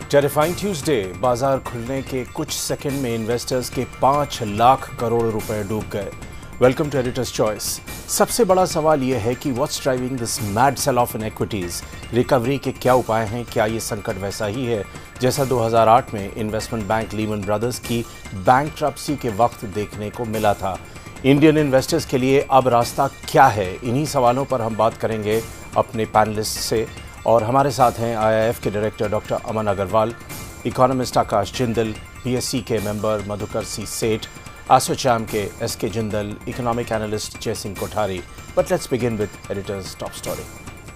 Terrifying Tuesday, बाजार खुलने के कुछ सेकंड में इन्वेस्टर्स के 5 लाख करोड़ रुपए डूब गए। Welcome to editor's choice. सबसे बड़ा सवाल यह है कि what's driving this mad sell off in equities. Recovery के क्या उपाय हैं? क्या ये संकट वैसा ही है जैसा 2008 में इन्वेस्टमेंट बैंक लीमन ब्रदर्स की बैंकरप्सी के वक्त देखने को मिला था? इंडियन इन्वेस्टर्स के लिए अब रास्ता क्या है? इन्हीं सवालों पर हम बात करेंगे अपने पैनलिस्ट से। और हमारे साथ हैं आईआईएफ के director doctor Aman Agarwal, economist Akash Jindal, PSC के member Madhukar C Seth, ASSOCHAM के SK Jindal, economic analyst Jai Singh Kothari. But let's begin with editor's top story.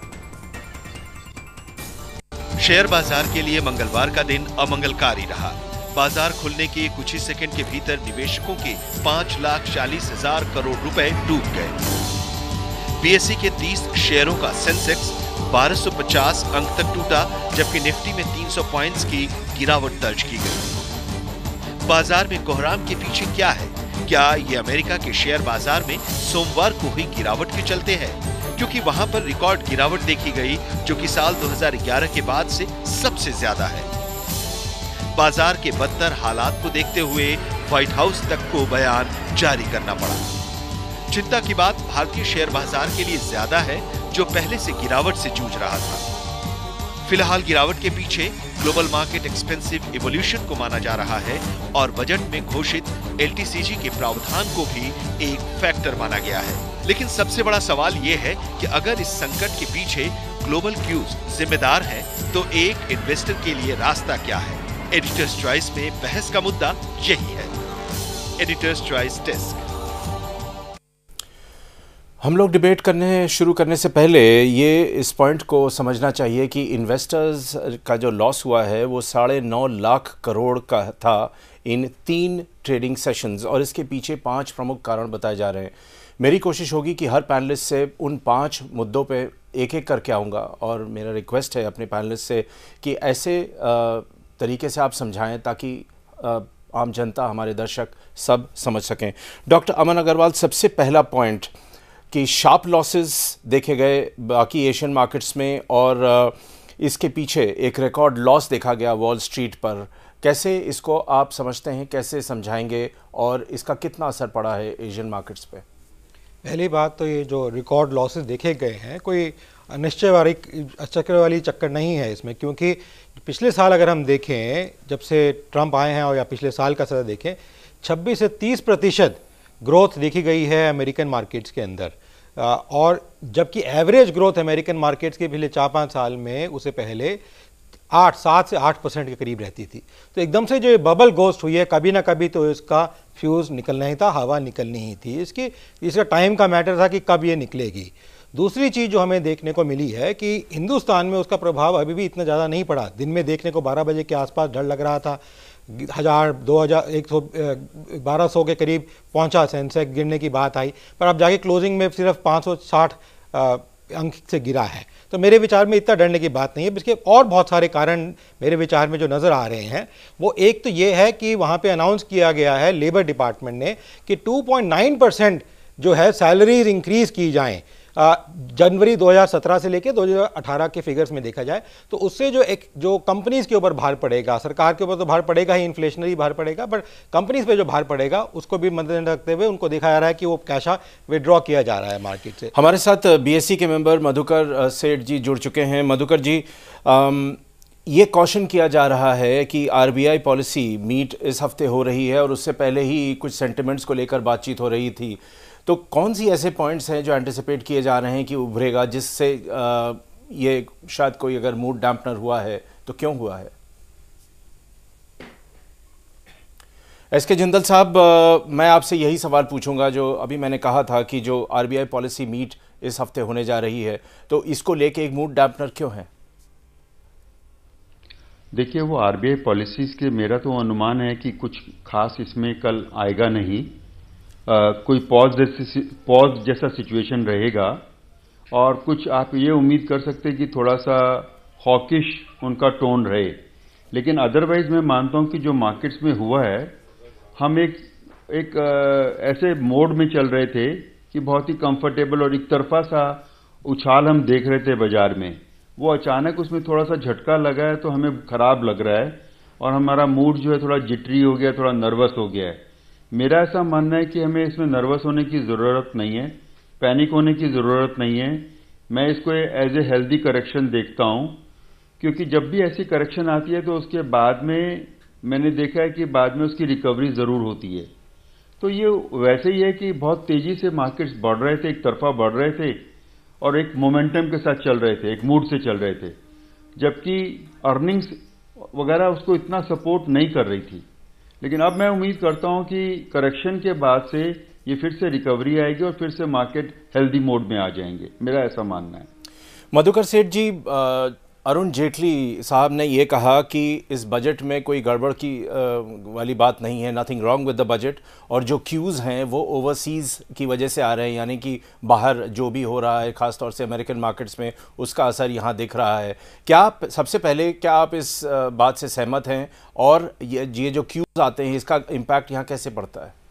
Share बाजार के लिए मंगलवार का दिन अमंगलकारी रहा। बाजार खुलने के कुछ ही सेकंड के भीतर निवेशकों के 5,40,000 करोड़ रुपए डूब गए। बीएसई के 30 शेयरों का सेंसेक्स 1250 अंक तक टूटा, जबकि निफ्टी में 300 पॉइंट्स की गिरावट दर्ज की गई। बाजार में कोहराम के पीछे क्या है? क्या ये अमेरिका के शेयर बाजार में सोमवार को हुई गिरावट के चलते है? क्योंकि वहां पर रिकॉर्ड गिरावट देखी गई, जो कि साल 2011 के बाद से सबसे ज्यादा है। बाजार के बदतर हालात को देखते हुए व्हाइट हाउस तक को बयान जारी करना पड़ा। चिंता की बात भारतीय शेयर बाजार के लिए ज्यादा है, जो पहले से गिरावट से जूझ रहा था। फिलहाल गिरावट के पीछे ग्लोबल मार्केट एक्सपेंसिव इवोल्यूशन को माना जा रहा है और बजट में घोषित एलटीसीजी के प्रावधान को भी एक फैक्टर माना गया है। लेकिन सबसे बड़ा सवाल यह है कि अगर इस संकट के पीछे ग्लोबल क्यूज जिम्मेदार हैं, तो एक इन्वेस्टर के लिए रास्ता क्या है? एडिटर्स चॉइस में बहस का मुद्दा यही है। Editor's choice desk. हम लोग डिबेट शुरू करने से पहले ये इस पॉइंट को समझना चाहिए कि इन्वेस्टर्स का जो लॉस हुआ है वो 9.5 लाख करोड़ का था इन 3 ट्रेडिंग सेशंस, और इसके पीछे 5 प्रमुख कारण बताए जा रहे हैं। मेरी कोशिश होगी कि हर पैनलिस्ट से उन 5 मुद्दों पे एक एक करके आऊँगा, और मेरा रिक्वेस्ट है अपने पैनलिस्ट से कि ऐसे तरीके से आप समझाएं ताकि आम जनता, हमारे दर्शक सब समझ सकें। डॉक्टर अमन अग्रवाल, सबसे पहला पॉइंट कि शार्प लॉसेस देखे गए बाकी एशियन मार्केट्स में, और इसके पीछे एक रिकॉर्ड लॉस देखा गया वॉल स्ट्रीट पर। कैसे इसको आप समझते हैं, कैसे समझाएंगे, और इसका कितना असर पड़ा है एशियन मार्केट्स पे? पहली बात तो ये जो रिकॉर्ड लॉसेस देखे गए हैं, कोई चक्र वाली चक्कर नहीं है इसमें, क्योंकि पिछले साल अगर हम देखें, जब से ट्रंप आए हैं, और या पिछले साल का सदा देखें, 26 से 30% ग्रोथ देखी गई है अमेरिकन मार्केट्स के अंदर, और जबकि एवरेज ग्रोथ अमेरिकन मार्केट्स के पिछले 4-5 साल में उससे पहले 7 से 8% के करीब रहती थी। तो एकदम से जो बबल गोस्ट हुई है, कभी ना कभी तो इसका फ्यूज़ निकलना ही था, हवा निकलनी ही थी। इसका टाइम का मैटर था कि कब ये निकलेगी। दूसरी चीज़ जो हमें देखने को मिली है कि हिंदुस्तान में उसका प्रभाव अभी भी इतना ज़्यादा नहीं पड़ा। दिन में देखने को 12 बजे के आसपास डर लग रहा था, 1000, 2000, 100, 1200 के करीब पहुंचा, सेंसेक्स गिरने की बात आई, पर अब जाके क्लोजिंग में सिर्फ 560 अंक से गिरा है। तो मेरे विचार में इतना डरने की बात नहीं है। इसके और बहुत सारे कारण मेरे विचार में जो नज़र आ रहे हैं, वो एक तो ये है कि वहाँ पे अनाउंस किया गया है लेबर डिपार्टमेंट ने कि 2.9% जो है सैलरीज इंक्रीज़ की जाएँ जनवरी 2017 से लेकर 2018 के फिगर्स में देखा जाए, तो उससे जो कंपनीज के ऊपर भार पड़ेगा, सरकार के ऊपर तो भार पड़ेगा ही, इन्फ्लेशनरी भार पड़ेगा, बट कंपनीज पे जो भार पड़ेगा उसको भी मद्देनजर रखते हुए उनको देखा जा रहा है कि वो कैश विड्रॉ किया जा रहा है मार्केट से। हमारे साथ बीएससी के मेंबर मधुकर सेठ जी जुड़ चुके हैं। मधुकर जी, ये कॉशन किया जा रहा है कि आरबीआई पॉलिसी मीट इस हफ्ते हो रही है, और उससे पहले ही कुछ सेंटिमेंट्स को लेकर बातचीत हो रही थी। तो कौन सी ऐसे पॉइंट्स हैं जो एंटिसिपेट किए जा रहे हैं कि उभरेगा, जिससे ये शायद कोई अगर मूड डैम्पनर हुआ है तो क्यों हुआ है? एसके जिंदल साहब, मैं आपसे यही सवाल पूछूंगा जो अभी मैंने कहा था कि जो आरबीआई पॉलिसी मीट इस हफ्ते होने जा रही है, तो इसको लेके एक मूड डैम्पनर क्यों है? देखिए, वो आरबीआई पॉलिसीज के मेरा तो अनुमान है कि कुछ खास इसमें कल आएगा नहीं। कोई पॉज जैसा सिचुएशन रहेगा, और कुछ आप ये उम्मीद कर सकते हैं कि थोड़ा सा हॉकिश उनका टोन रहे। लेकिन अदरवाइज मैं मानता हूं कि जो मार्केट्स में हुआ है, हम एक ऐसे मोड में चल रहे थे कि बहुत ही कंफर्टेबल और एक तरफा सा उछाल हम देख रहे थे बाजार में। वो अचानक उसमें थोड़ा सा झटका लगा है तो हमें खराब लग रहा है और हमारा मूड जो है थोड़ा जिटरी हो गया, थोड़ा नर्वस हो गया है। मेरा ऐसा मानना है कि हमें इसमें नर्वस होने की ज़रूरत नहीं है, पैनिक होने की ज़रूरत नहीं है। मैं इसको एज ए हेल्दी करेक्शन देखता हूं, क्योंकि जब भी ऐसी करेक्शन आती है तो उसके बाद में मैंने देखा है कि बाद में उसकी रिकवरी ज़रूर होती है। तो ये वैसे ही है कि बहुत तेज़ी से मार्केट्स बढ़ रहे थे, एक तरफा बढ़ रहे थे और एक मोमेंटम के साथ चल रहे थे, एक मूड से चल रहे थे, जबकि अर्निंग्स वगैरह उसको इतना सपोर्ट नहीं कर रही थी। लेकिन अब मैं उम्मीद करता हूं कि करेक्शन के बाद से ये फिर से रिकवरी आएगी और फिर से मार्केट हेल्दी मोड में आ जाएंगे, मेरा ऐसा मानना है। मधुकर सेठ जी, अरुण जेटली साहब ने ये कहा कि इस बजट में कोई गड़बड़ की वाली बात नहीं है, nothing wrong with the budget, और जो क्यूज़ हैं वो ओवरसीज़ की वजह से आ रहे हैं, यानी कि बाहर जो भी हो रहा है ख़ासतौर से अमेरिकन मार्केट्स में उसका असर यहाँ दिख रहा है। क्या आप सबसे पहले क्या आप इस बात से सहमत हैं, और ये जो क्यूज़ आते हैं इसका इम्पैक्ट यहाँ कैसे पड़ता है?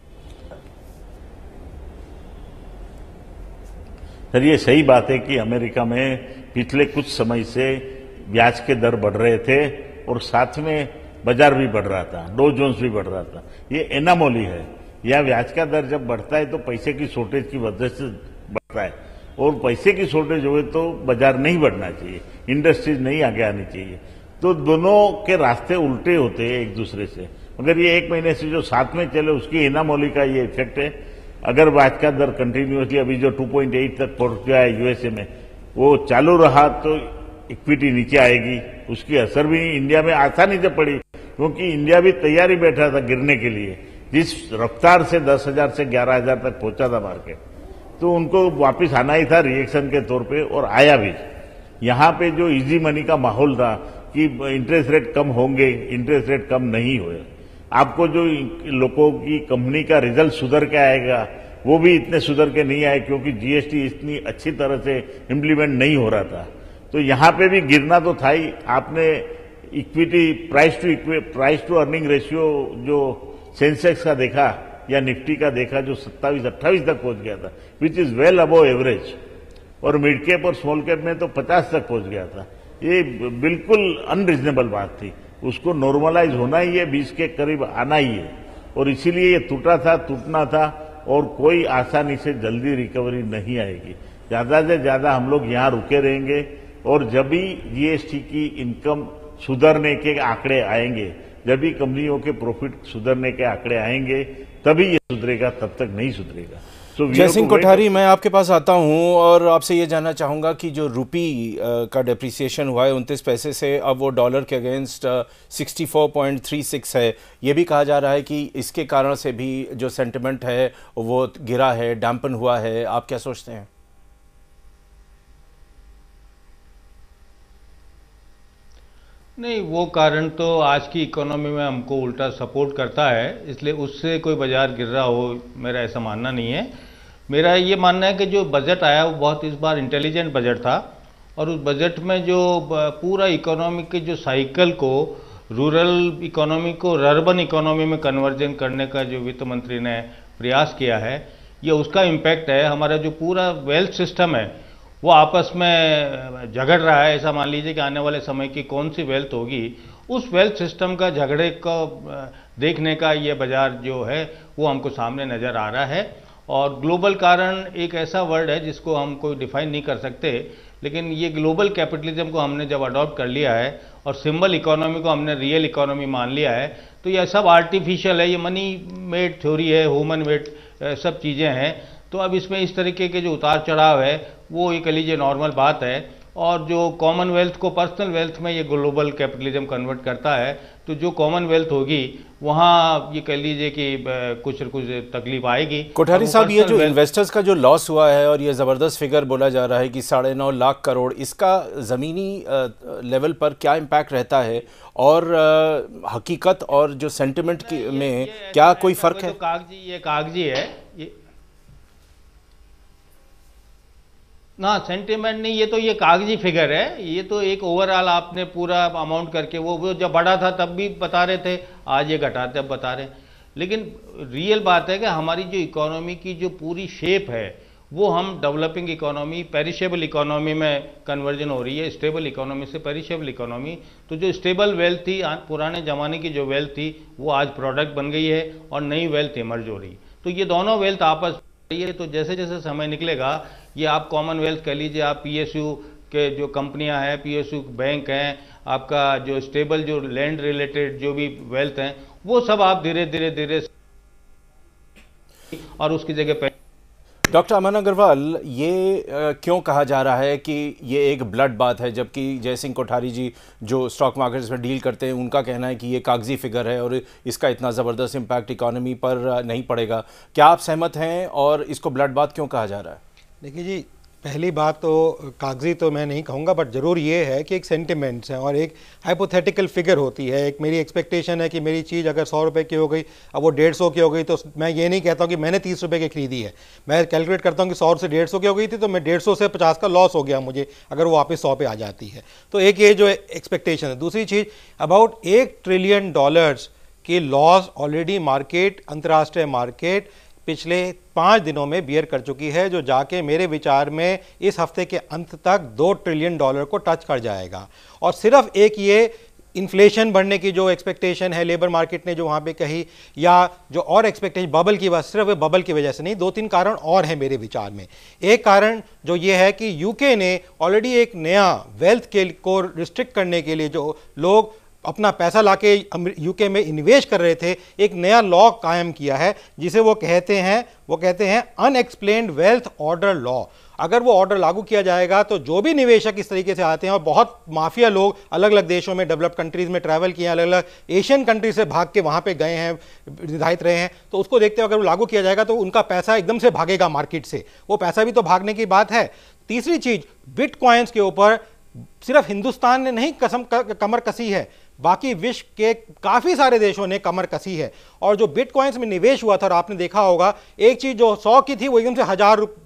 सर, ये सही बात है कि अमेरिका में पिछले कुछ समय से ब्याज के दर बढ़ रहे थे और साथ में बाजार भी बढ़ रहा था, डो जोन्स भी बढ़ रहा था। ये एनामोली है। यह ब्याज का दर जब बढ़ता है तो पैसे की शॉर्टेज की वजह से बढ़ता है, और पैसे की शॉर्टेज हो तो बाजार नहीं बढ़ना चाहिए, इंडस्ट्रीज नहीं आगे आनी चाहिए। तो दोनों के रास्ते उल्टे होते हैं एक दूसरे से। मगर ये एक महीने से जो साथ में चले उसकी एनामोली का ये इफेक्ट है। अगर ब्याज का दर कंटिन्यूसली अभी जो 2.8 तक पहुंच गया है यूएसए में, वो चालू रहा तो इक्विटी नीचे आएगी। उसकी असर भी इंडिया में आसानी से पड़ी, क्योंकि इंडिया भी तैयारी बैठा था गिरने के लिए। जिस रफ्तार से 10,000 से 11,000 तक पहुंचा था मार्केट, तो उनको वापस आना ही था रिएक्शन के तौर पे, और आया भी। यहां पे जो इजी मनी का माहौल था कि इंटरेस्ट रेट कम होंगे, इंटरेस्ट रेट कम नहीं हुए। आपको जो लोगों की कंपनी का रिजल्ट सुधर के आएगा वो भी इतने सुधर के नहीं आए, क्योंकि जीएसटी इतनी अच्छी तरह से इम्प्लीमेंट नहीं हो रहा था। तो यहां पे भी गिरना तो था ही। आपने equity price to earning ratio जो सेंसेक्स का देखा या निफ्टी का देखा, जो 27-28 तक पहुंच गया था, which is well above average, और मिड कैप और स्मॉल कैप में तो 50 तक पहुंच गया था। ये बिल्कुल अनरीजनेबल बात थी। उसको नॉर्मलाइज होना ही है, 20 के करीब आना ही है, और इसीलिए ये टूटना था, और कोई आसानी से जल्दी रिकवरी नहीं आएगी। ज्यादा से ज्यादा हम लोग यहां रुके रहेंगे, और जब भी जीएसटी की इनकम सुधरने के आंकड़े आएंगे, जब भी कंपनियों के प्रॉफिट सुधरने के आंकड़े आएंगे, तभी ये सुधरेगा, तब तक नहीं सुधरेगा। जय सिंह कोठारी, मैं आपके पास आता हूं और आपसे ये जानना चाहूँगा कि जो रुपी का डेप्रिसिएशन हुआ है 29 पैसे से, अब वो डॉलर के अगेंस्ट 64.36 है। ये भी कहा जा रहा है कि इसके कारण से भी जो सेंटिमेंट है वो गिरा है, डैम्पन हुआ है। आप क्या सोचते हैं? नहीं, वो कारण तो आज की इकोनॉमी में हमको उल्टा सपोर्ट करता है, इसलिए उससे कोई बाजार गिर रहा हो मेरा ऐसा मानना नहीं है। मेरा ये मानना है कि जो बजट आया वो बहुत इस बार इंटेलिजेंट बजट था, और उस बजट में जो पूरा इकोनॉमी के जो साइकिल को, रूरल इकोनॉमी को अर्बन इकोनॉमी में कन्वर्जन करने का जो वित्त मंत्री ने प्रयास किया है, ये उसका इम्पैक्ट है। हमारा जो पूरा वेल्थ सिस्टम है वो आपस में झगड़ रहा है। ऐसा मान लीजिए कि आने वाले समय की कौन सी वेल्थ होगी, उस वेल्थ सिस्टम का झगड़े को देखने का ये बाजार जो है वो हमको सामने नज़र आ रहा है। और ग्लोबल कारण एक ऐसा वर्ड है जिसको हम कोई डिफाइन नहीं कर सकते, लेकिन ये ग्लोबल कैपिटलिज्म को हमने जब अडॉप्ट कर लिया है और सिंबल इकोनॉमी को हमने रियल इकोनॉमी मान लिया है, तो यह सब आर्टिफिशियल है, ये मनी मेड थ्योरी है, ह्यूमन मेड सब चीज़ें हैं। तो अब इसमें इस तरीके के जो उतार चढ़ाव है वो ये कह लीजिए नॉर्मल बात है, और जो कॉमनवेल्थ को पर्सनल वेल्थ में ये ग्लोबल कैपिटलिज्म कन्वर्ट करता है, तो जो कॉमनवेल्थ होगी वहाँ ये कह लीजिए कि कुछ न कुछ तकलीफ आएगी। कोठारी साहब, ये जो इन्वेस्टर्स का जो लॉस हुआ है और ये ज़बरदस्त फिगर बोला जा रहा है कि 9.5 लाख करोड़, इसका ज़मीनी लेवल पर क्या इम्पैक्ट रहता है, और हकीकत और जो सेंटिमेंट में क्या कोई फ़र्क है? ये कागजी है ना, सेंटिमेंट नहीं, ये तो ये कागजी फिगर है। ये तो एक ओवरऑल आपने पूरा अमाउंट करके, वो जब बढ़ा था तब भी बता रहे थे, आज ये घटाते अब बता रहे हैं। लेकिन रियल बात है कि हमारी जो इकोनॉमी की जो पूरी शेप है वो हम डेवलपिंग इकोनॉमी, पेरिशेबल इकोनॉमी में कन्वर्जन हो रही है, स्टेबल इकोनॉमी से पेरिशेबल इकोनॉमी। तो जो स्टेबल वेल्थ थी, पुराने ज़माने की जो वेल्थ थी, वो आज प्रोडक्ट बन गई है और नई वेल्थ इमर्ज हो रही। तो ये दोनों वेल्थ आपस में है। तो जैसे जैसे समय निकलेगा, ये आप कॉमनवेल्थ कह लीजिए, आप पीएसयू के जो कंपनियां हैं, पीएसयू बैंक हैं, आपका जो स्टेबल जो लैंड रिलेटेड जो भी वेल्थ हैं, वो सब आप धीरे धीरे धीरे और उसकी जगह पे। डॉक्टर अमन अग्रवाल, ये क्यों कहा जा रहा है कि ये एक ब्लड बात है, जबकि जय सिंह कोठारी जी जो स्टॉक मार्केट्स में डील करते हैं, उनका कहना है कि ये कागजी फिगर है और इसका इतना ज़बरदस्त इम्पैक्ट इकोनॉमी पर नहीं पड़ेगा। क्या आप सहमत हैं और इसको ब्लड बात क्यों कहा जा रहा है? देखिए जी, पहली बात तो कागजी तो मैं नहीं कहूँगा, बट ज़रूर ये है कि एक सेंटिमेंट्स हैं और एक हाइपोथेटिकल फिगर होती है। एक मेरी एक्सपेक्टेशन है कि मेरी चीज़ अगर 100 रुपये की हो गई, अब वो 150 की हो गई, तो मैं ये नहीं कहता हूँ कि मैंने 30 रुपये की खरीदी है। मैं कैलकुलेट करता हूँ कि 100 से 150 की हो गई थी, तो मैं 150 से 50 का लॉस हो गया मुझे अगर वो वापस 100 पे आ जाती है। तो एक ये जो एक्सपेक्टेशन है। दूसरी चीज़, अबाउट $1 ट्रिलियन के लॉस ऑलरेडी मार्केट, अंतर्राष्ट्रीय मार्केट पिछले 5 दिनों में बियर कर चुकी है, जो जाके मेरे विचार में इस हफ्ते के अंत तक $2 ट्रिलियन को टच कर जाएगा। और सिर्फ एक ये इन्फ्लेशन बढ़ने की जो एक्सपेक्टेशन है लेबर मार्केट ने जो वहाँ पे कही, या जो और एक्सपेक्टेशन बबल की बात, सिर्फ बबल की वजह से नहीं, 2-3 कारण और हैं मेरे विचार में। एक कारण जो ये है कि यूके ने ऑलरेडी एक नया वेल्थ के को रिस्ट्रिक्ट करने के लिए, जो लोग अपना पैसा लाके यूके में इन्वेस्ट कर रहे थे, एक नया लॉ कायम किया है जिसे वो कहते हैं अनएक्सप्लेन्ड वेल्थ ऑर्डर लॉ। अगर वो ऑर्डर लागू किया जाएगा तो जो भी निवेशक इस तरीके से आते हैं, और बहुत माफिया लोग अलग अलग देशों में, डेवलप्ड कंट्रीज में ट्रैवल किए, अलग अलग एशियन कंट्रीज से भाग के वहाँ पे गए हैं, निर्धारित रहे हैं, तो उसको देखते हुए अगर वो लागू किया जाएगा तो उनका पैसा एकदम से भागेगा मार्केट से। वो पैसा भी तो भागने की बात है। तीसरी चीज, बिटकॉइंस के ऊपर सिर्फ हिंदुस्तान ने नहीं कमर कसी है, बाकी विश्व के काफ़ी सारे देशों ने कमर कसी है। और जो बिटकॉइंस में निवेश हुआ था, और आपने देखा होगा, एक चीज़ जो 100 की थी वो एकदम से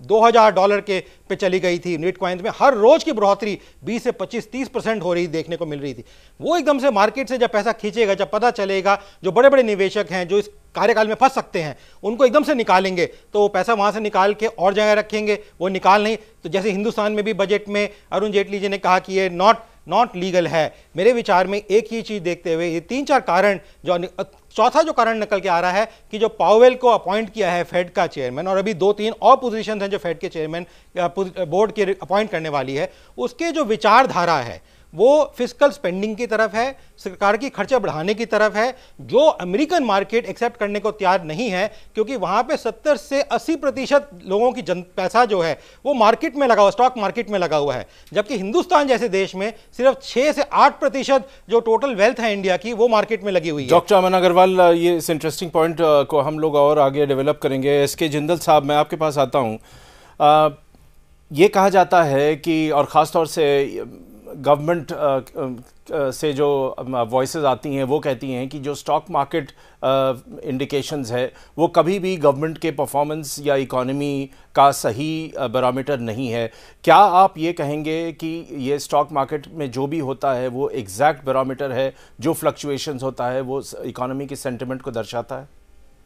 $1000 के पे चली गई थी। बिटकॉइंस में हर रोज की बढ़ोतरी 20 से 25-30% हो रही देखने को मिल रही थी। वो एकदम से मार्केट से जब पैसा खींचेगा, जब पता चलेगा जो बड़े बड़े निवेशक हैं जो इस कार्यकाल में फंस सकते हैं, उनको एकदम से निकालेंगे, तो वो पैसा वहां से निकाल के और जगह रखेंगे, वो निकाल नहीं। तो जैसे हिंदुस्तान में भी बजट में अरुण जेटली जी ने कहा कि ये नॉट लीगल है। मेरे विचार में एक ही चीज देखते हुए ये 3-4 कारण, जो चौथा जो कारण निकल के आ रहा है कि जो पावेल को अपॉइंट किया है फेड का चेयरमैन, और अभी 2-3 और पोजीशन हैं जो फेड के चेयरमैन बोर्ड के अपॉइंट करने वाली है, उसके जो विचारधारा है वो फिस्कल स्पेंडिंग की तरफ है, सरकार की खर्चे बढ़ाने की तरफ है, जो अमेरिकन मार्केट एक्सेप्ट करने को तैयार नहीं है, क्योंकि वहां पे 70 से 80% लोगों की पैसा जो है वो मार्केट में लगा हुआ, स्टॉक मार्केट में लगा हुआ है, जबकि हिंदुस्तान जैसे देश में सिर्फ 6 से 8% जो टोटल वेल्थ है इंडिया की, वो मार्केट में लगी हुई है। डॉक्टर अमन अग्रवाल, ये इस इंटरेस्टिंग पॉइंट को हम लोग और आगे डेवलप करेंगे। एसके जिंदल साहब, मैं आपके पास आता हूँ। ये कहा जाता है कि, और ख़ासतौर से गवर्नमेंट से जो वॉइसेस आती हैं, वो कहती हैं कि जो स्टॉक मार्केट इंडिकेशंस है वो कभी भी गवर्नमेंट के परफॉर्मेंस या इकोनॉमी का सही बैरोमीटर नहीं है। क्या आप ये कहेंगे कि ये स्टॉक मार्केट में जो भी होता है वो एग्जैक्ट बैरोमीटर है, जो फ्लक्चुएशंस होता है वो इकोनॉमी के सेंटिमेंट को दर्शाता है?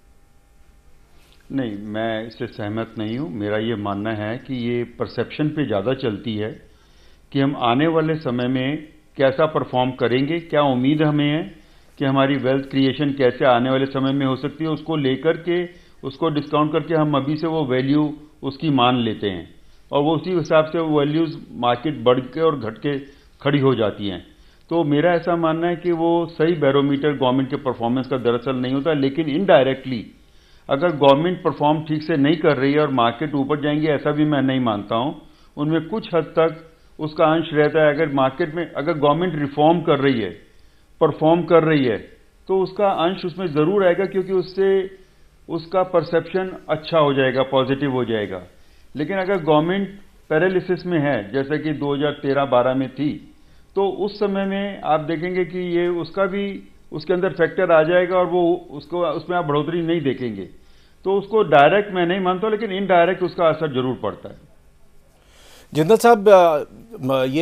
नहीं, मैं इससे सहमत नहीं हूँ। मेरा ये मानना है कि ये परसेप्शन पे ज़्यादा चलती है कि हम आने वाले समय में कैसा परफॉर्म करेंगे, क्या उम्मीद हमें है कि हमारी वेल्थ क्रिएशन कैसे आने वाले समय में हो सकती है, उसको लेकर के, उसको डिस्काउंट करके हम अभी से वो वैल्यू उसकी मान लेते हैं, और वो उसी हिसाब से वो वैल्यूज मार्केट बढ़ के और घट के खड़ी हो जाती हैं। तो मेरा ऐसा मानना है कि वो सही बैरोमीटर गवर्नमेंट के परफॉर्मेंस का दरअसल नहीं होता, लेकिन इनडायरेक्टली अगर गवर्नमेंट परफॉर्म ठीक से नहीं कर रही है और मार्केट ऊपर जाएंगे, ऐसा भी मैं नहीं मानता हूं। उनमें कुछ हद तक उसका अंश रहता है। अगर मार्केट में अगर गवर्नमेंट रिफॉर्म कर रही है, परफॉर्म कर रही है, तो उसका अंश उसमें जरूर आएगा, क्योंकि उससे उसका परसेप्शन अच्छा हो जाएगा, पॉजिटिव हो जाएगा। लेकिन अगर गवर्नमेंट पैरालिसिस में है, जैसे कि 2013-12 में थी, तो उस समय में आप देखेंगे कि ये उसका भी उसके अंदर फैक्टर आ जाएगा और वो उसको उसमें आप बढ़ोतरी नहीं देखेंगे। तो उसको डायरेक्ट मैं नहीं मानता, लेकिन इनडायरेक्ट उसका असर जरूर पड़ता है। जिंदल साहब, ये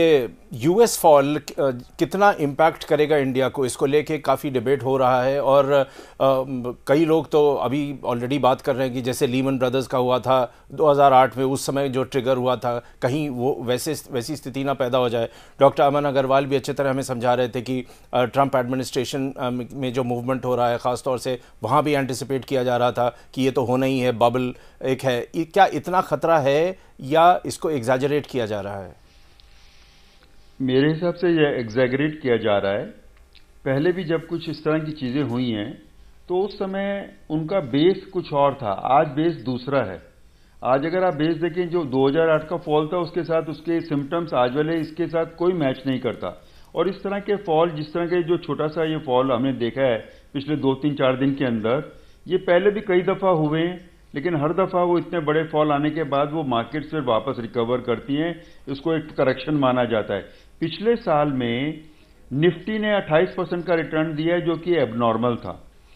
यूएस फॉल कितना इम्पैक्ट करेगा इंडिया को, इसको लेके काफ़ी डिबेट हो रहा है और कई लोग तो अभी ऑलरेडी बात कर रहे हैं कि जैसे लीमन ब्रदर्स का हुआ था 2008 में, उस समय जो ट्रिगर हुआ था कहीं वो वैसी स्थिति ना पैदा हो जाए। डॉक्टर अमन अग्रवाल भी अच्छी तरह हमें समझा रहे थे कि ट्रंप एडमिनिस्ट्रेशन में जो मूवमेंट हो रहा है ख़ासतौर से वहाँ भी एंटिसिपेट किया जा रहा था कि ये तो होना ही है, बबल एक है। क्या इतना ख़तरा है या इसको एग्जैजरेट किया जा रहा है? मेरे हिसाब से यह एग्जैगरेट किया जा रहा है। पहले भी जब कुछ इस तरह की चीज़ें हुई हैं तो उस समय उनका बेस कुछ और था, आज बेस दूसरा है। आज अगर आप बेस देखें, जो 2008 का फॉल था उसके साथ उसके सिम्टम्स आज वाले इसके साथ कोई मैच नहीं करता। और इस तरह के फॉल, जिस तरह के जो छोटा सा ये फॉल हमने देखा है पिछले 2-3-4 दिन के अंदर, ये पहले भी कई दफ़ा हुए हैं, लेकिन हर दफ़ा वो इतने बड़े फॉल आने के बाद वो मार्केट से वापस रिकवर करती हैं। इसको एक करेक्शन माना जाता है। पिछले साल में निफ्टी ने 28% का रिटर्न दिया है, जो कि एबनॉर्मल था।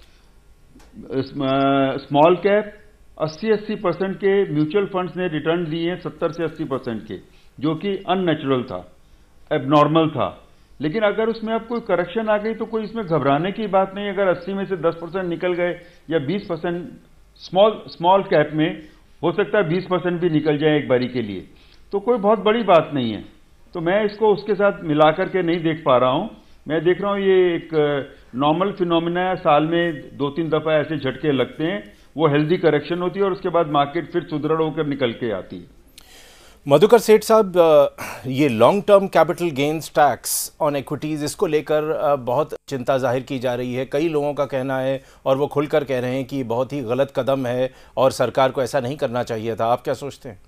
स्मॉल कैप 80% के म्यूचुअल फंड्स ने रिटर्न दिए हैं, 70 से 80% के, जो कि अननेचुरल था, एबनॉर्मल था। लेकिन अगर उसमें अब कोई करेक्शन आ गई तो कोई इसमें घबराने की बात नहीं। अगर 80 में से 10% निकल गए या 20%, स्मॉल कैप में हो सकता है 20% भी निकल जाए एक बारी के लिए, तो कोई बहुत बड़ी बात नहीं है। तो मैं इसको उसके साथ मिलाकर के नहीं देख पा रहा हूं। मैं देख रहा हूं ये एक नॉर्मल फिनोमिना है, साल में 2-3 दफा ऐसे झटके लगते हैं, वो हेल्दी करेक्शन होती है और उसके बाद मार्केट फिर सुदृढ़ होकर निकल के आती है। मधुकर सेठ साहब, ये long term capital gains tax on equities, इसको लेकर बहुत चिंता जाहिर की जा रही है। कई लोगों का कहना है और वो खुलकर कह रहे हैं कि बहुत ही गलत कदम है और सरकार को ऐसा नहीं करना चाहिए था। आप क्या सोचते हैं?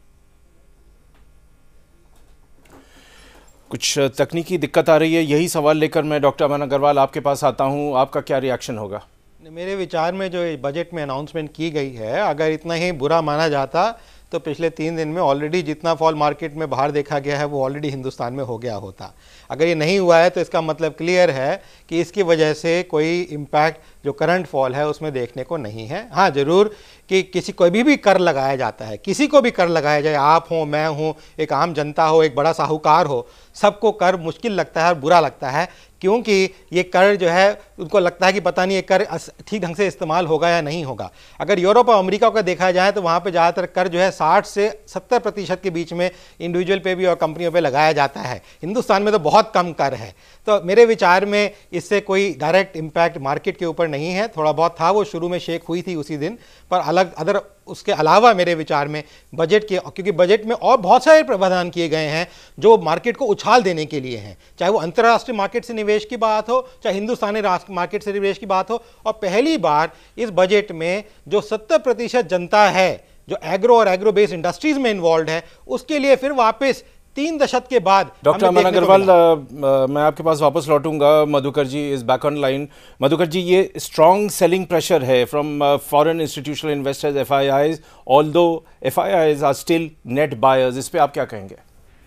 कुछ तकनीकी दिक्कत आ रही है, यही सवाल लेकर मैं डॉक्टर अमन अग्रवाल आपके पास आता हूं। आपका क्या रिएक्शन होगा? मेरे विचार में जो बजट में अनाउंसमेंट की गई है, अगर इतना ही बुरा माना जाता तो पिछले 3 दिन में ऑलरेडी जितना फॉल मार्केट में बाहर देखा गया है वो ऑलरेडी हिंदुस्तान में हो गया होता। अगर ये नहीं हुआ है तो इसका मतलब क्लियर है कि इसकी वजह से कोई इम्पैक्ट जो करंट फॉल है उसमें देखने को नहीं है। हाँ, ज़रूर कि किसी कोई भी कर लगाया जाता है, किसी को भी कर लगाया जाए, आप हो, मैं हूँ, एक आम जनता हो, एक बड़ा साहूकार हो, सबको कर मुश्किल लगता है और बुरा लगता है, क्योंकि ये कर जो है उनको लगता है कि पता नहीं ये कर ठीक ढंग से इस्तेमाल होगा या नहीं होगा। अगर यूरोप और अमेरिका का देखा जाए तो वहाँ पे ज़्यादातर कर जो है 60 से 70% के बीच में इंडिविजुअल पे भी और कंपनियों पे लगाया जाता है। हिंदुस्तान में तो बहुत कम कर है। तो मेरे विचार में इससे कोई डायरेक्ट इम्पैक्ट मार्केट के ऊपर नहीं है। थोड़ा बहुत था, वो शुरू में शेक हुई थी उसी दिन, पर अदर उसके अलावा मेरे विचार में बजट के, क्योंकि बजट में और बहुत सारे प्रावधान किए गए हैं जो मार्केट को उछाल देने के लिए हैं, चाहे वो अंतर्राष्ट्रीय मार्केट से निवेश की बात हो, चाहे हिंदुस्तानी मार्केट से निवेश की बात हो। और पहली बार इस बजट में जो 70% जनता है जो एग्रो और एग्रो बेस्ड इंडस्ट्रीज में इन्वॉल्व है, उसके लिए फिर वापस 3 दशक के बाद डॉक्टर अमन अग्रवाल, मैं आपके पास वापस लौटूंगा। Madhukar ji is back on line. Madhukar ji, ये स्ट्रॉन्ग सेलिंग प्रेशर है from foreign institutional investors, FIIs, although FIIs are still net buyers, इस पे आप क्या कहेंगे?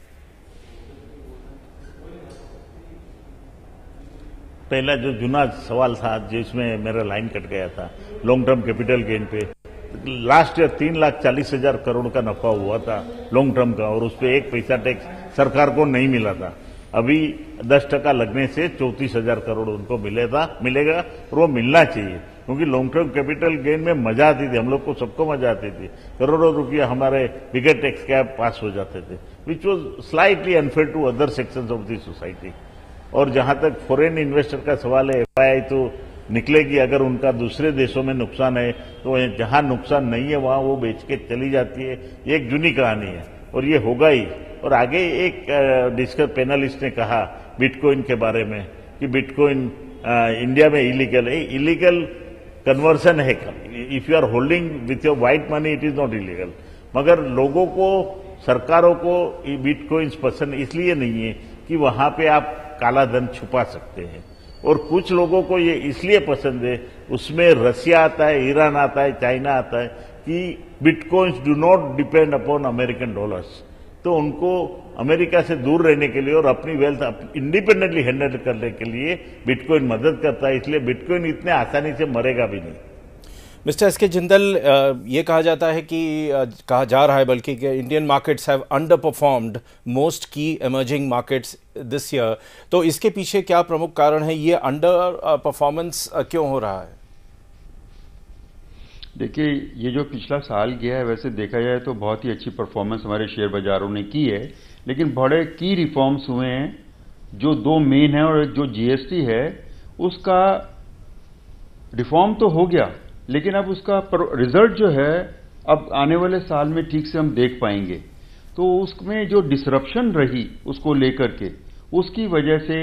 पहला जो जुना सवाल था जिसमें मेरा लाइन कट गया था, लॉन्ग टर्म कैपिटल गेन पे, लास्ट ईयर 3,40,000 करोड़ का नफा हुआ था लॉन्ग टर्म का, और उस पर 1 पैसा टैक्स सरकार को नहीं मिला था। अभी 10% लगने से 34,000 करोड़ उनको मिलेगा और वो मिलना चाहिए, क्योंकि लॉन्ग टर्म कैपिटल गेन में मजा आती थी, हम लोग को सबको मजा आती थी। करोड़ों रुपया हमारे बिगर टैक्स कैप पास हो जाते थे, which was slightly unfair to other sections of the society. और जहां तक फॉरेन इन्वेस्टर का सवाल है, FII तो निकलेगी अगर उनका दूसरे देशों में नुकसान है, तो जहां नुकसान नहीं है वहां वो बेच के चली जाती है। ये एक जूनी कहानी है और ये होगा ही। और आगे एक डिस्कस पैनलिस्ट ने कहा बिटकॉइन के बारे में कि बिटकॉइन इंडिया में इलीगल है। इलीगल कन्वर्सन है, if you are holding with your white money it is not illegal. मगर लोगों को, सरकारों को बिटकॉइंस पसंद इसलिए नहीं है कि वहां पे आप काला धन छुपा सकते हैं, और कुछ लोगों को ये इसलिए पसंद है, उसमें रसिया आता है, ईरान आता है, चाइना आता है, कि bitcoins do not depend upon American dollars. तो उनको अमेरिका से दूर रहने के लिए और अपनी वेल्थ इंडिपेंडेंटली हैंडल करने के लिए बिटकॉइन मदद करता है, इसलिए बिटकॉइन इतने आसानी से मरेगा भी नहीं। मिस्टर एस के जिंदल, ये कहा जाता है कि कहा जा रहा है बल्कि कि Indian markets have underperformed most की इमर्जिंग मार्केट्स दिस ईयर, तो इसके पीछे क्या प्रमुख कारण है? ये अंडर परफॉर्मेंस क्यों हो रहा है? देखिए, ये जो पिछला साल गया है, वैसे देखा जाए तो बहुत ही अच्छी परफॉर्मेंस हमारे शेयर बाजारों ने की है, लेकिन बड़े की रिफॉर्म्स हुए हैं। जो दो मेन है, और जो जीएसटी है उसका रिफॉर्म तो हो गया, लेकिन अब उसका रिजल्ट जो है अब आने वाले साल में ठीक से हम देख पाएंगे। तो उसमें जो डिसरप्शन रही उसको लेकर के, उसकी वजह से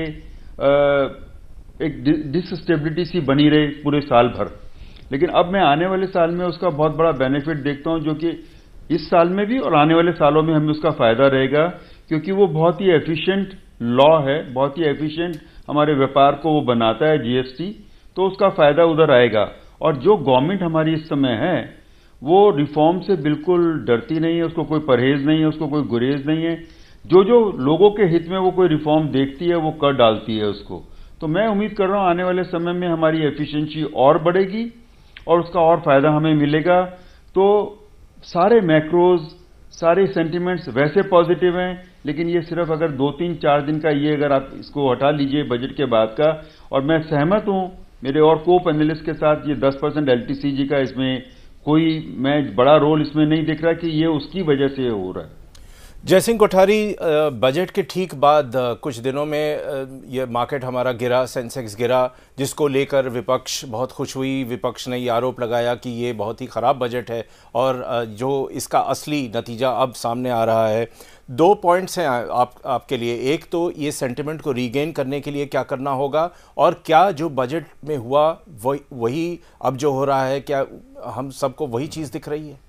एक डिसस्टेबिलिटी सी बनी रही पूरे साल भर। लेकिन अब मैं आने वाले साल में उसका बहुत बड़ा बेनिफिट देखता हूं, जो कि इस साल में भी और आने वाले सालों में हमें उसका फायदा रहेगा, क्योंकि वो बहुत ही एफिशिएंट लॉ है, बहुत ही एफिशिएंट हमारे व्यापार को वो बनाता है जीएसटी, तो उसका फायदा उधर आएगा। और जो गवर्नमेंट हमारी इस समय है वो रिफॉर्म से बिल्कुल डरती नहीं है, उसको कोई परहेज नहीं है, उसको कोई गुरेज नहीं है। जो जो लोगों के हित में वो कोई रिफॉर्म देखती है वो कर डालती है उसको। तो मैं उम्मीद कर रहा हूं आने वाले समय में हमारी एफिशिएंसी और बढ़ेगी और उसका और फायदा हमें मिलेगा। तो सारे मैक्रोज, सारे सेंटिमेंट्स वैसे पॉजिटिव हैं, लेकिन ये सिर्फ अगर 2-3-4 दिन का, ये अगर आप इसको हटा लीजिए बजट के बाद का, और मैं सहमत हूं मेरे और को पैनलिस्ट के साथ, ये 10% एलटीसीजी का इसमें कोई मैं बड़ा रोल इसमें नहीं दिख रहा कि ये उसकी वजह से हो रहा है। जयसिंह कोठारी, बजट के ठीक बाद कुछ दिनों में ये मार्केट हमारा गिरा, सेंसेक्स गिरा, जिसको लेकर विपक्ष बहुत खुश हुई। विपक्ष ने ये आरोप लगाया कि ये बहुत ही ख़राब बजट है और जो इसका असली नतीजा अब सामने आ रहा है। 2 पॉइंट्स हैं आपके लिए। एक तो ये सेंटिमेंट को रीगेन करने के लिए क्या करना होगा, और क्या जो बजट में हुआ वही अब जो हो रहा है, क्या हम सबको वही चीज़ दिख रही है?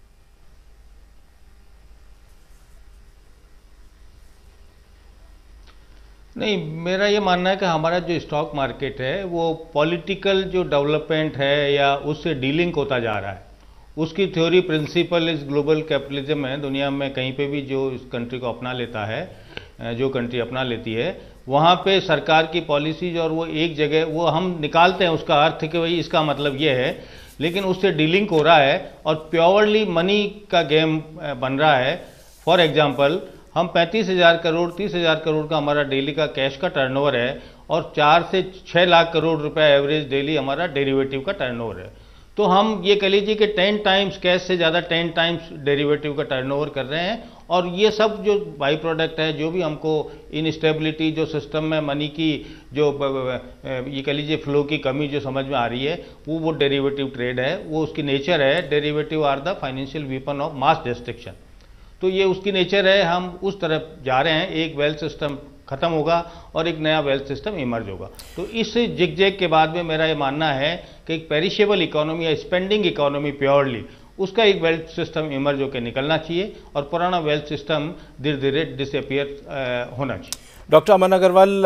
नहीं, मेरा ये मानना है कि हमारा जो स्टॉक मार्केट है वो पॉलिटिकल जो डेवलपमेंट है या उससे डीलिंग होता जा रहा है। उसकी थ्योरी प्रिंसिपल इस ग्लोबल कैपिटलिज्म है। दुनिया में कहीं पे भी जो इस कंट्री को अपना लेता है, जो कंट्री अपना लेती है, वहाँ पे सरकार की पॉलिसीज और वो एक जगह वो हम निकालते हैं उसका अर्थ कि भाई इसका मतलब ये है, लेकिन उससे डीलिंग हो रहा है और प्योरली मनी का गेम बन रहा है। फॉर एग्जाम्पल, हम 35,000 करोड़ 30,000 करोड़ का हमारा डेली का कैश का टर्नओवर है और 4 से 6 लाख करोड़ रुपए एवरेज डेली हमारा डेरिवेटिव का टर्नओवर है। तो हम ये कह लीजिए कि 10 टाइम्स कैश से ज़्यादा 10 टाइम्स डेरिवेटिव का टर्नओवर कर रहे हैं। और ये सब जो बाई प्रोडक्ट है, जो भी हमको इनस्टेबिलिटी जो सिस्टम में मनी की जो ये कह लीजिए फ्लो की कमी जो समझ में आ रही है, वो डेरिवेटिव ट्रेड है, वो उसकी नेचर है। Derivative are the financial weapon of mass destruction. तो ये उसकी नेचर है। हम उस तरफ जा रहे हैं, एक वेल्थ सिस्टम खत्म होगा और एक नया वेल्थ सिस्टम इमर्ज होगा। तो इस जिग-जैग के बाद में मेरा ये मानना है कि एक पेरिशेबल इकोनॉमी या स्पेंडिंग इकोनॉमी प्योरली, उसका एक वेल्थ सिस्टम इमर्ज होकर निकलना चाहिए और पुराना वेल्थ सिस्टम धीरे धीरे डिसअपियर होना चाहिए। डॉक्टर अमन अग्रवाल,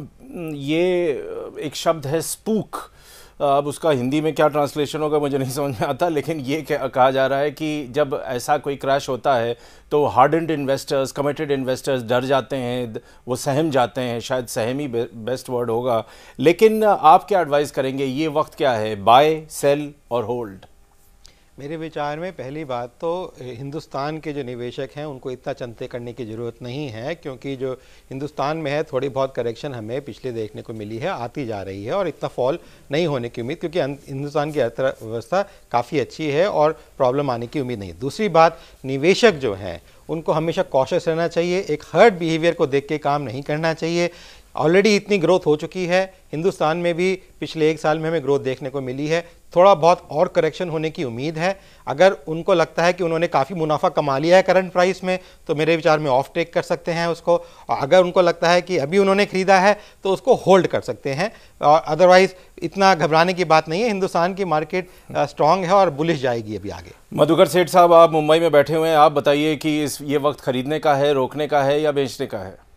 ये एक शब्द है स्पूक, अब उसका हिंदी में क्या ट्रांसलेशन होगा मुझे नहीं समझ में आता, लेकिन ये कहा जा रहा है कि जब ऐसा कोई क्रैश होता है तो हार्डन्ड इन्वेस्टर्स, कमिटेड इन्वेस्टर्स डर जाते हैं, वो सहम जाते हैं, शायद सहम ही बेस्ट वर्ड होगा। लेकिन आप क्या एडवाइस करेंगे, ये वक्त क्या है, बाय, सेल और होल्ड? मेरे विचार में पहली बात तो हिंदुस्तान के जो निवेशक हैं उनको इतना चिंता करने की ज़रूरत नहीं है, क्योंकि जो हिंदुस्तान में है थोड़ी बहुत करेक्शन हमें पिछले देखने को मिली है, आती जा रही है और इतना फॉल नहीं होने की उम्मीद, क्योंकि हिंदुस्तान की अर्थव्यवस्था काफ़ी अच्छी है और प्रॉब्लम आने की उम्मीद नहीं। दूसरी बात, निवेशक जो हैं उनको हमेशा कॉशियस रहना चाहिए, एक हर्ट बिहेवियर को देख के काम नहीं करना चाहिए। ऑलरेडी इतनी ग्रोथ हो चुकी है हिंदुस्तान में भी, पिछले 1 साल में हमें ग्रोथ देखने को मिली है, थोड़ा बहुत और करेक्शन होने की उम्मीद है। अगर उनको लगता है कि उन्होंने काफ़ी मुनाफा कमा लिया है करंट प्राइस में, तो मेरे विचार में ऑफ टेक कर सकते हैं उसको, और अगर उनको लगता है कि अभी उन्होंने खरीदा है तो उसको होल्ड कर सकते हैं। और अदरवाइज इतना घबराने की बात नहीं है, हिंदुस्तान की मार्केट स्ट्रांग है और बुलिश जाएगी अभी आगे। मधुकर सेठ साहब, आप मुंबई में बैठे हुए हैं, आप बताइए कि ये वक्त खरीदने का है, रोकने का है या बेचने का है?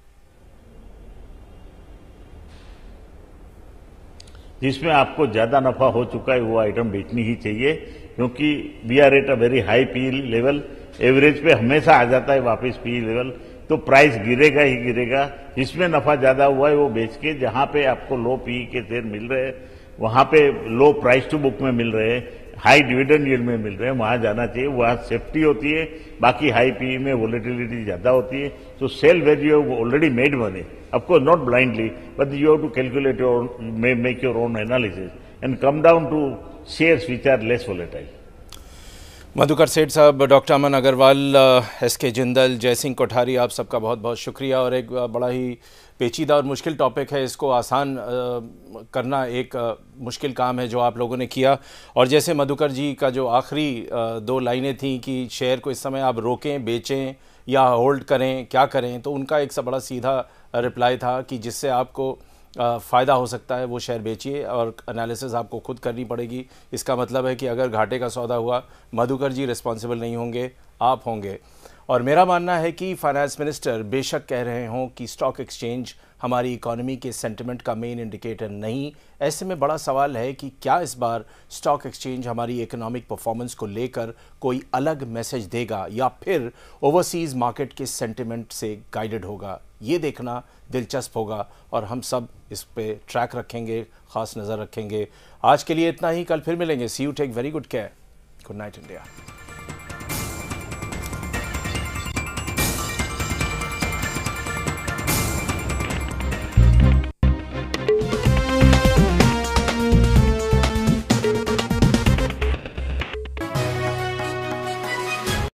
जिसमें आपको ज्यादा नफा हो चुका है वो आइटम बेचनी ही चाहिए, क्योंकि we are at a very high P level, average पे हमेशा आ जाता है वापस पी लेवल, तो प्राइस गिरेगा ही गिरेगा। जिसमें नफा ज्यादा हुआ है वो बेच के, जहां पे आपको लो पी के शेयर मिल रहे हैं, वहां पे लो प्राइस टू बुक में मिल रहे हैं, हाई डिविडेंड यील्ड में मिल रहे हैं वहां जाना चाहिए, वहां सेफ्टी होती है। बाकी हाई पी में वोलेटिलिटी ज्यादा होती है। तो sell where you have already made money, of course not blindly, but you have to calculate your, make your own analysis and come down to shares which are less volatile. Madhukar Seth साहब, doctor Aman Agarwal, SK Jindal, Jaisingh Kothari, आप सबका बहुत बहुत शुक्रिया। और एक बड़ा ही पेचीदा और मुश्किल टॉपिक है, इसको आसान करना एक मुश्किल काम है जो आप लोगों ने किया। और जैसे मधुकर जी का जो आखिरी 2 लाइनें थी कि शेयर को इस समय आप रोकें, बेचें या होल्ड करें, क्या करें, तो उनका एक बड़ा सीधा रिप्लाई था कि जिससे आपको फ़ायदा हो सकता है वो शेयर बेचिए और एनालिसिस आपको खुद करनी पड़ेगी। इसका मतलब है कि अगर घाटे का सौदा हुआ, मधुकर जी रिस्पॉन्सिबल नहीं होंगे, आप होंगे। और मेरा मानना है कि फाइनेंस मिनिस्टर बेशक कह रहे हों कि स्टॉक एक्सचेंज हमारी इकोनॉमी के सेंटिमेंट का मेन इंडिकेटर नहीं, ऐसे में बड़ा सवाल है कि क्या इस बार स्टॉक एक्सचेंज हमारी इकोनॉमिक परफॉर्मेंस को लेकर कोई अलग मैसेज देगा या फिर ओवरसीज़ मार्केट के सेंटिमेंट से गाइडेड होगा। ये देखना दिलचस्प होगा और हम सब इस पे ट्रैक रखेंगे, ख़ास नज़र रखेंगे। आज के लिए इतना ही, कल फिर मिलेंगे। See you, take very good care, good night India.